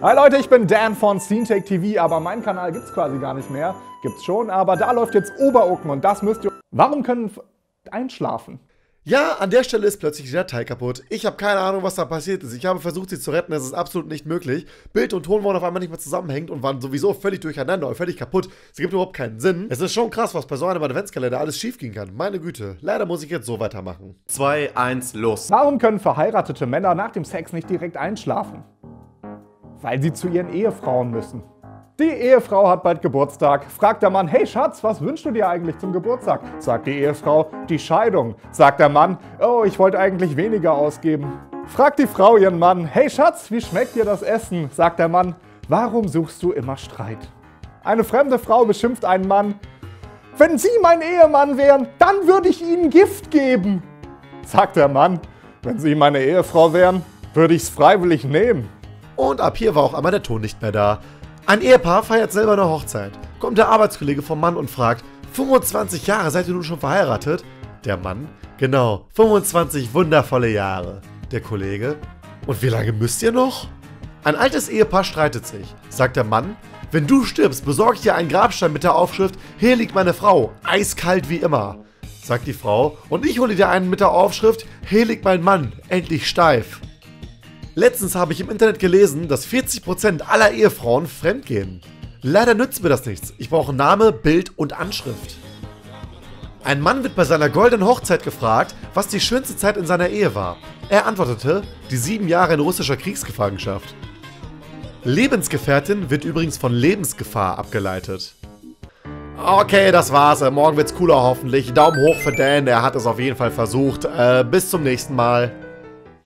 Hi Leute, ich bin Dan von SceneTech TV, aber meinen Kanal gibt's quasi gar nicht mehr. Gibt's schon, aber da läuft jetzt Oberucken und das müsst ihr... Warum können einschlafen? Ja, an der Stelle ist plötzlich die Datei kaputt. Ich habe keine Ahnung, was da passiert ist. Ich habe versucht, sie zu retten, es ist absolut nicht möglich. Bild und Ton waren auf einmal nicht mehr zusammenhängend und waren sowieso völlig durcheinander und völlig kaputt. Es gibt überhaupt keinen Sinn. Es ist schon krass, was bei so einem Adventskalender alles schief gehen kann. Meine Güte, leider muss ich jetzt so weitermachen. 2, 1, los. Warum können verheiratete Männer nach dem Sex nicht direkt einschlafen? Weil sie zu ihren Ehefrauen müssen. Die Ehefrau hat bald Geburtstag. Fragt der Mann, hey Schatz, was wünschst du dir eigentlich zum Geburtstag? Sagt die Ehefrau, die Scheidung. Sagt der Mann, oh, ich wollte eigentlich weniger ausgeben. Fragt die Frau ihren Mann, hey Schatz, wie schmeckt dir das Essen? Sagt der Mann, warum suchst du immer Streit? Eine fremde Frau beschimpft einen Mann, wenn Sie mein Ehemann wären, dann würde ich Ihnen Gift geben. Sagt der Mann, wenn Sie meine Ehefrau wären, würde ich es freiwillig nehmen. Und ab hier war auch einmal der Ton nicht mehr da. Ein Ehepaar feiert selber eine Hochzeit. Kommt der Arbeitskollege vom Mann und fragt, 25 Jahre seid ihr nun schon verheiratet? Der Mann, genau, 25 wundervolle Jahre. Der Kollege, und wie lange müsst ihr noch? Ein altes Ehepaar streitet sich. Sagt der Mann, wenn du stirbst, besorg ich dir einen Grabstein mit der Aufschrift, hier liegt meine Frau, eiskalt wie immer. Sagt die Frau, und ich hole dir einen mit der Aufschrift, hier liegt mein Mann, endlich steif. Letztens habe ich im Internet gelesen, dass 40% aller Ehefrauen fremdgehen. Leider nützt mir das nichts. Ich brauche Name, Bild und Anschrift. Ein Mann wird bei seiner goldenen Hochzeit gefragt, was die schönste Zeit in seiner Ehe war. Er antwortete, die 7 Jahre in russischer Kriegsgefangenschaft. Lebensgefährtin wird übrigens von Lebensgefahr abgeleitet. Okay, das war's. Morgen wird's cooler hoffentlich. Daumen hoch für Dan, er hat es auf jeden Fall versucht. Bis zum nächsten Mal.